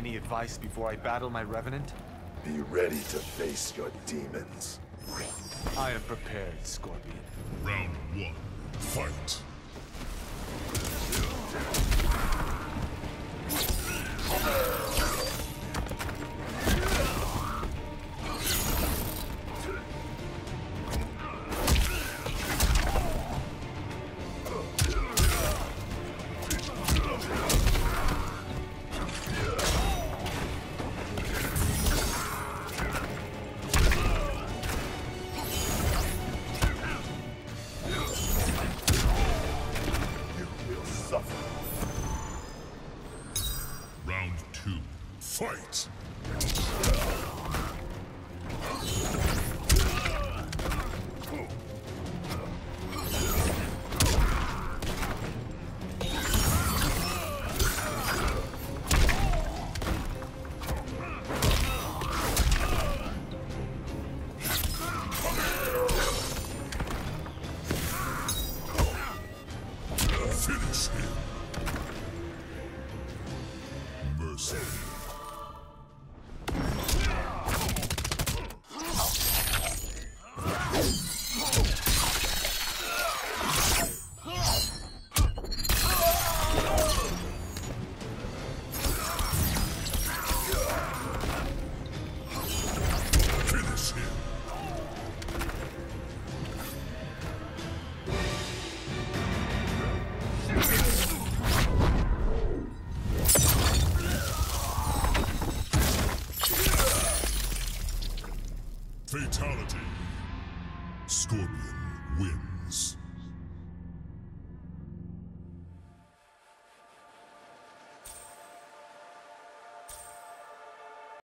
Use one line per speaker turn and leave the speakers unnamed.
any advice before I battle my Revenant?
Be ready to face your demons.
I am prepared, Scorpion.
Round 1. Fight! Round 2. Fight! Finish him! Mercy. Finish him. Fatality. Scorpion wins.